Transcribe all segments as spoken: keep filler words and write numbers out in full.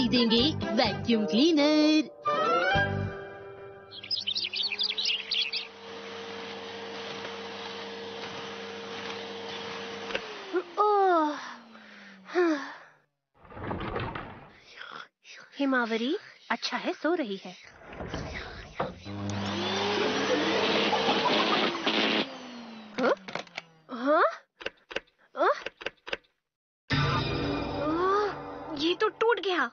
खरीदेंगे vacuum cleaner. Himawari अच्छा है सो रही है। हाँ? हाँ? हाँ? ये तो टूट गया।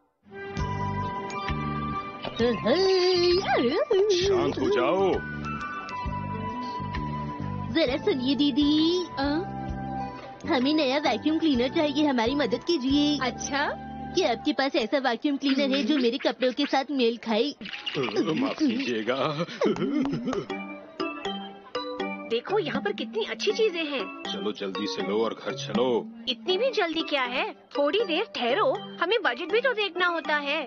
शांत हो जाओ। जरा सुनिए दीदी, आ? हमें नया वैक्यूम क्लीनर चाहिए, हमारी मदद कीजिए। अच्छा, क्या आपके पास ऐसा वैक्यूम क्लीनर है जो मेरे कपड़ों के साथ मेल खाए? माफ कीजिएगा। देखो यहाँ पर कितनी अच्छी चीजें हैं। चलो जल्दी से लो और घर चलो। इतनी भी जल्दी क्या है, थोड़ी देर ठहरो, हमें बजट भी तो देखना होता है।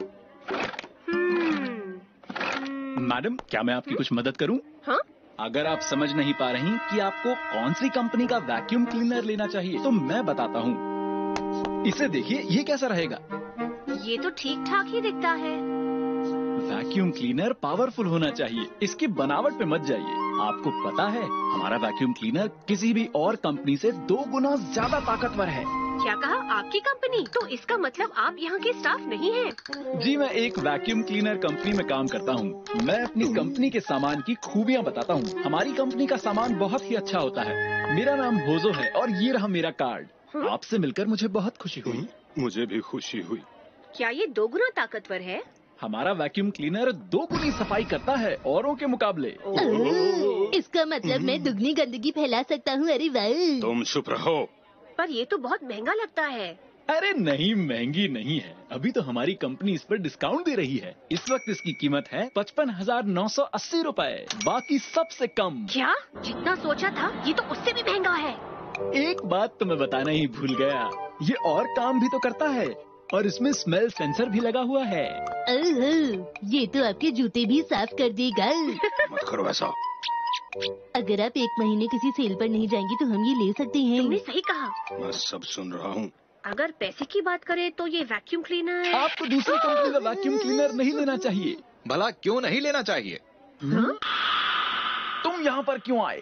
हम्म, मैडम, क्या मैं आपकी कुछ मदद करूं? हाँ? अगर आप समझ नहीं पा रही कि आपको कौन सी कंपनी का वैक्यूम क्लीनर लेना चाहिए, तो मैं बताता हूँ। इसे देखिए, ये कैसा रहेगा? ये तो ठीक ठाक ही दिखता है। वैक्यूम क्लीनर पावरफुल होना चाहिए, इसकी बनावट पे मत जाइए। आपको पता है, हमारा वैक्यूम क्लीनर किसी भी और कंपनी से दो गुना ज्यादा ताकतवर है। क्या कहा? आपकी कंपनी? तो इसका मतलब आप यहाँ के स्टाफ नहीं हैं? जी, मैं एक वैक्यूम क्लीनर कंपनी में काम करता हूँ। मैं अपनी कंपनी के सामान की खूबियाँ बताता हूँ। हमारी कंपनी का सामान बहुत ही अच्छा होता है। मेरा नाम भोजो है और ये रहा मेरा कार्ड। आपसे मिलकर मुझे बहुत खुशी हुई। मुझे भी खुशी हुई। क्या ये दो गुना ताकतवर है? हमारा वैक्यूम क्लीनर दो गुनी सफाई करता है औरों के मुकाबले। इसका मतलब मैं दुगनी गंदगी फैला सकता हूँ। अरे वाह! तुम चुप रहो। पर ये तो बहुत महंगा लगता है। अरे नहीं, महंगी नहीं है। अभी तो हमारी कंपनी इस पर डिस्काउंट दे रही है। इस वक्त इसकी कीमत है पचपन हजार नौ सौ अस्सी रूपए, बाकी सबसे कम। क्या? जितना सोचा था ये तो उससे भी महंगा है। एक बात तो मैं बताना ही भूल गया, ये और काम भी तो करता है और इसमें स्मेल सेंसर भी लगा हुआ है। ओह, ये तो आपके जूते भी साफ कर देगा। मत करो ऐसा। अगर आप एक महीने किसी सेल पर नहीं जाएंगी तो हम ये ले सकते हैं। तुमने सही कहा। मैं सब सुन रहा हूँ। अगर पैसे की बात करें तो ये वैक्यूम क्लीनर। आपको दूसरी कंपनी का वैक्यूम क्लीनर नहीं लेना चाहिए। भला क्यों नहीं लेना चाहिए? हाँ? तुम यहाँ पर क्यों आए?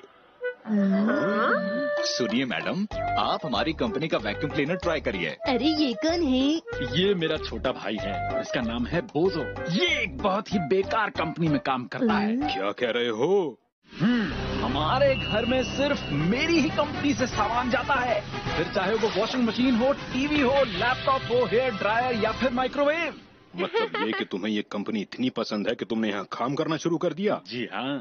सुनिए मैडम, आप हमारी कंपनी का वैक्यूम क्लीनर ट्राई करिए। अरे ये कौन है? ये मेरा छोटा भाई है, इसका नाम है बोजो। ये एक बहुत ही बेकार कंपनी में काम करता है। क्या कह रहे हो? हम्म, हमारे घर में सिर्फ मेरी ही कंपनी से सामान जाता है, फिर चाहे वो वॉशिंग मशीन हो, टीवी हो, लैपटॉप हो, हेयर ड्रायर या फिर माइक्रोवेव। मतलब ये कि तुम्हें ये कंपनी इतनी पसंद है कि तुमने यहाँ काम करना शुरू कर दिया? जी हाँ।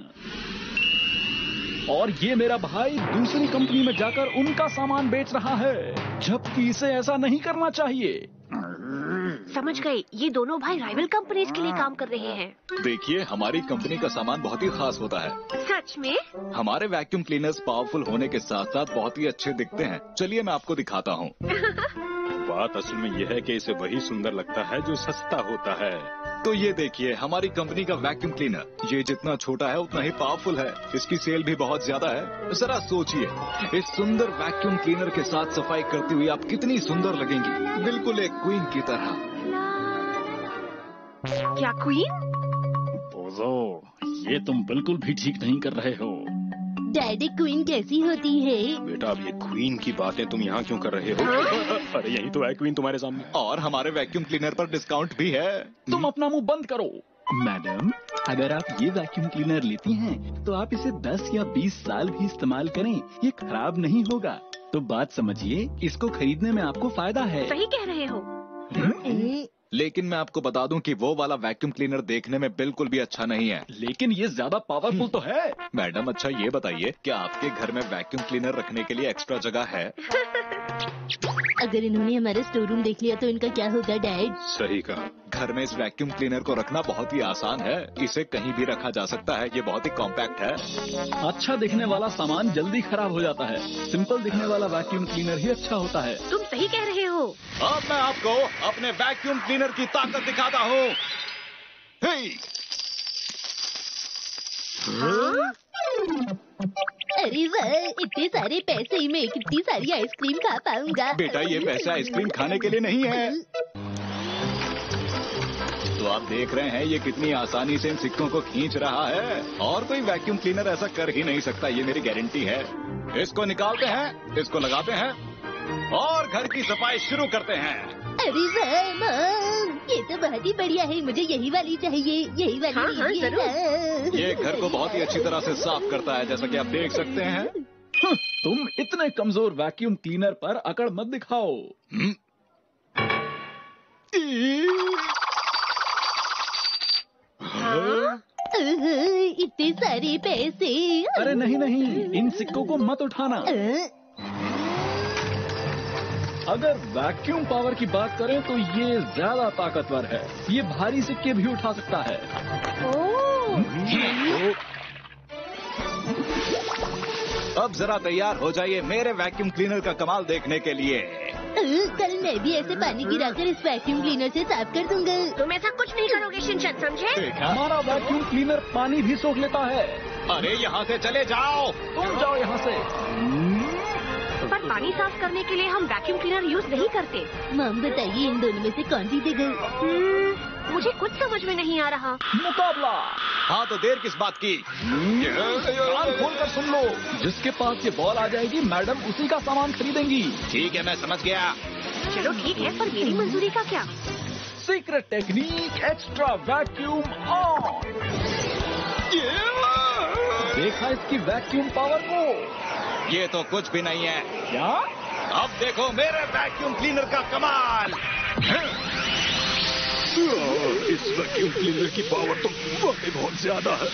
और ये मेरा भाई दूसरी कंपनी में जाकर उनका सामान बेच रहा है, जबकि इसे ऐसा नहीं करना चाहिए। समझ गए, ये दोनों भाई राइवल कंपनीज के लिए काम कर रहे हैं। देखिए, हमारी कंपनी का सामान बहुत ही खास होता है। सच में? हमारे वैक्यूम क्लीनर्स पावरफुल होने के साथ साथ बहुत ही अच्छे दिखते हैं। चलिए मैं आपको दिखाता हूँ। बात असल में यह है कि इसे वही सुंदर लगता है जो सस्ता होता है। तो ये देखिए, हमारी कंपनी का वैक्यूम क्लीनर, ये जितना छोटा है उतना ही पावरफुल है। इसकी सेल भी बहुत ज्यादा है। जरा सोचिए, इस सुंदर वैक्यूम क्लीनर के साथ सफाई करती हुई आप कितनी सुंदर लगेंगी, बिल्कुल एक क्वीन की तरह। क्या क्वीन? बोजो, ये तुम बिल्कुल भी ठीक नहीं कर रहे हो। डैडी, क्वीन कैसी होती है? बेटा, अब ये क्वीन की बातें तुम यहाँ क्यों कर रहे हो? अरे यही तो है क्वीन तुम्हारे सामने। और हमारे वैक्यूम क्लीनर पर डिस्काउंट भी है। तुम अपना मुंह बंद करो। मैडम, अगर आप ये वैक्यूम क्लीनर लेती हैं, तो आप इसे दस या बीस साल भी इस्तेमाल करें, ये खराब नहीं होगा। तो बात समझिए, इसको खरीदने में आपको फायदा है। सही कह रहे हो। लेकिन मैं आपको बता दूं कि वो वाला वैक्यूम क्लीनर देखने में बिल्कुल भी अच्छा नहीं है। लेकिन ये ज्यादा पावरफुल तो है। मैडम, अच्छा ये बताइए, क्या आपके घर में वैक्यूम क्लीनर रखने के लिए एक्स्ट्रा जगह है? अगर इन्होंने हमारा स्टोर रूम देख लिया तो इनका क्या होगा डैड? सही कहा। घर में इस वैक्यूम क्लीनर को रखना बहुत ही आसान है। इसे कहीं भी रखा जा सकता है। ये बहुत ही कॉम्पैक्ट है। अच्छा दिखने वाला सामान जल्दी खराब हो जाता है। सिंपल दिखने वाला वैक्यूम क्लीनर ही अच्छा होता है। तुम सही कह रहे हो। अब मैं आपको अपने वैक्यूम क्लीनर की ताकत दिखाता हूँ। अरे वाह, इतने सारे पैसे में कितनी सारी आइसक्रीम खा पाऊंगा। बेटा, ये पैसे आइसक्रीम खाने के लिए नहीं है। आप देख रहे हैं ये कितनी आसानी से इन सिक्कों को खींच रहा है और कोई वैक्यूम क्लीनर ऐसा कर ही नहीं सकता, ये मेरी गारंटी है। इसको निकालते हैं, इसको लगाते हैं और घर की सफाई शुरू करते हैं। अरे वाह मॉम, ये तो बहुत ही बढ़िया है, मुझे यही वाली चाहिए, यही वाली हाँ, हाँ, लीजिए ना। ये घर को बहुत ही अच्छी तरह से साफ करता है, जैसा कि आप देख सकते हैं। हं, तुम इतने कमजोर वैक्यूम क्लीनर पर अकड़ मत दिखाओ। हम्म, हाँ? ओह, इतने सारे पैसे। अरे नहीं नहीं, इन सिक्कों को मत उठाना। अ, अगर वैक्यूम पावर की बात करें तो ये ज्यादा ताकतवर है, ये भारी सिक्के भी उठा सकता है। ओह, अब जरा तैयार हो जाइए मेरे वैक्यूम क्लीनर का कमाल देखने के लिए। अ, कल मैं भी ऐसे पानी गिराकर इस वैक्यूम क्लीनर से साफ कर दूंगा। तुम ऐसा कुछ नहीं करोगे शिनचैन, समझे? देखा? हमारा वैक्यूम क्लीनर पानी भी सोख लेता है। अरे यहाँ से चले जाओ। तुम जाओ यहाँ से। पर पानी साफ करने के लिए हम वैक्यूम क्लीनर यूज नहीं करते। मॉम बताइए इन दोनों में से कौन जीतेगा? हम्म, मुझे कुछ समझ में नहीं आ रहा। मुकाबला। हाँ तो देर किस बात की? कान खोल कर सुन लो, जिसके पास ये बॉल आ जाएगी मैडम उसी का सामान खरीदेंगी। ठीक है, मैं समझ गया। चलो ठीक है, पर मेरी मंजूरी का क्या? Secret technique extra vacuum on. देखा इसकी वैक्यूम पावर को? ये तो कुछ भी नहीं है। क्या? अब देखो मेरे वैक्यूम क्लीनर का कमाल। इस वैक्यूम क्लीनर की पावर तो वाकई बहुत ज्यादा है।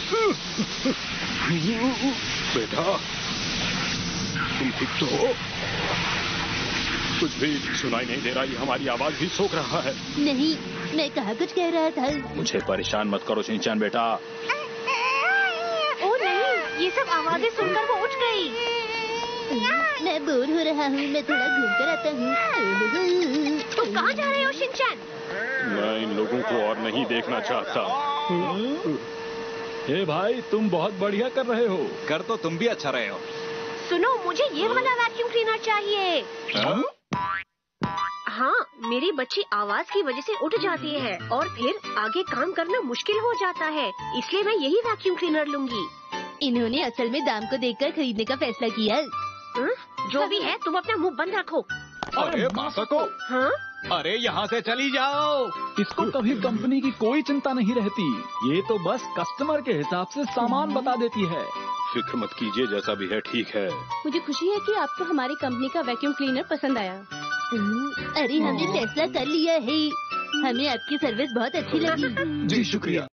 बेटा तुम ठीक तो हो? कुछ भी सुनाई नहीं दे रहा, ये हमारी आवाज भी सोख रहा है। नहीं, मैं कहाँ कुछ कह रहा था। मुझे परेशान मत करो शिनचैन बेटा। ओ नहीं, ये सब आवाजें सुनकर वो उठ गई। मैं बोर हो रहा हूँ, मैं थोड़ा घूम कर आता हूँ। तुम कहाँ जा रहे हो शिनचैन? मैं इन लोगों को और नहीं देखना चाहता। हे भाई, तुम बहुत बढ़िया कर रहे हो। कर तो तुम भी अच्छा रहे हो। सुनो, मुझे ये वाला वैक्यूम क्लीनर चाहिए। हाँ? हाँ, मेरी बच्ची आवाज की वजह से उठ जाती है और फिर आगे काम करना मुश्किल हो जाता है, इसलिए मैं यही वैक्यूम क्लीनर लूंगी। इन्होंने असल में दाम को देखकर खरीदने का फैसला किया। हं? जो भी है, तुम अपना मुंह बंद रखो। अरे मासको, हाँ? अरे यहाँ से चली जाओ। इसको कभी कंपनी की कोई चिंता नहीं रहती, ये तो बस कस्टमर के हिसाब से सामान बता देती है। फिक्र मत कीजिए, जैसा भी है ठीक है। मुझे खुशी है कि आपको हमारी कंपनी का वैक्यूम क्लीनर पसंद आया। अरे हमने फैसला कर लिया है, हमें आपकी सर्विस बहुत अच्छी लगी। जी शुक्रिया।